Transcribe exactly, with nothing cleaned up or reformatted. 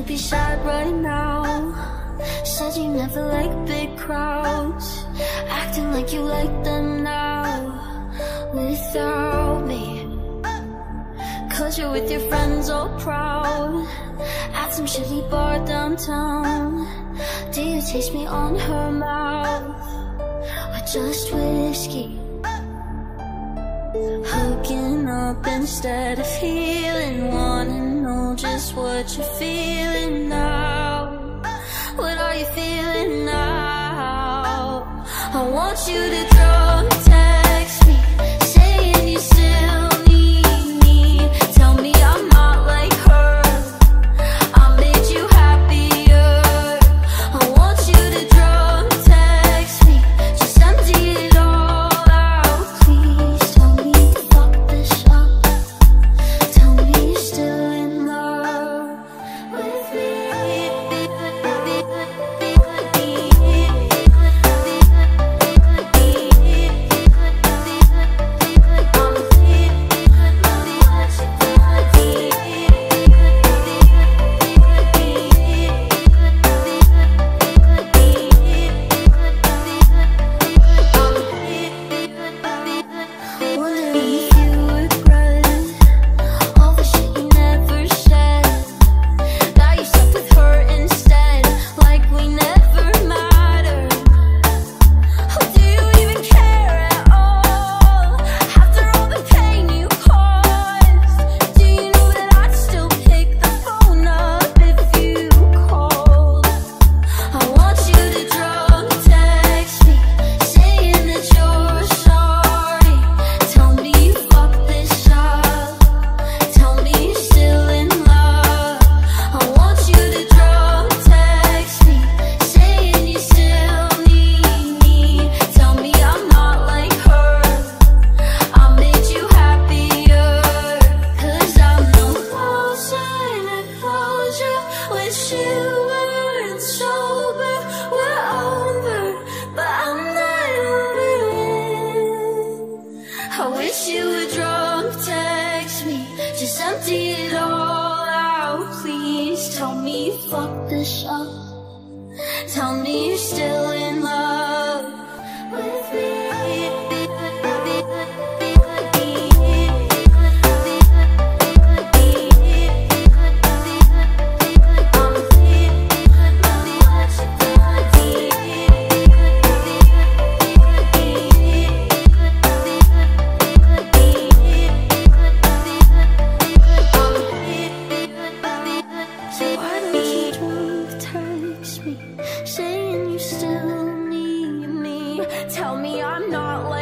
you be sad right now? Said you never like big crowds, acting like you like them now without me. Cause you're with your friends all proud at some shitty bar downtown. Do you taste me on her mouth or just whiskey? Hooking up instead of healing, wanna know just what you're feeling now. What are you feeling now? I want you to drunk text me, saying you still need me. Tell me I'm not like her, I made you happier. I want you to drunk text me, just empty it all out. Please tell me you fucked this up. Tell me you're still in love with me. Wondering if you regret all the shit you never said. Now you stuck with her instead, like we never mattered. Oh, do you even care at all? After all the pain you caused, do you know that I'd still pick the phone up if you called? I want you to drunk text me, saying that you're sorry. Tell me you fucked this up. Tell me you're still in love. I want you to drunk text me, saying you still need me. Tell me I'm not like her, I made you happier. Cause I'm no closer to closure. Wish you weren't sober. We're over, but I'm not over it. I wish you would drunk text me, just empty it all out. Please tell me you fucked this up. Tell me you're still in love with me. So why don't you drunk text me, saying you still need me? Tell me I'm not like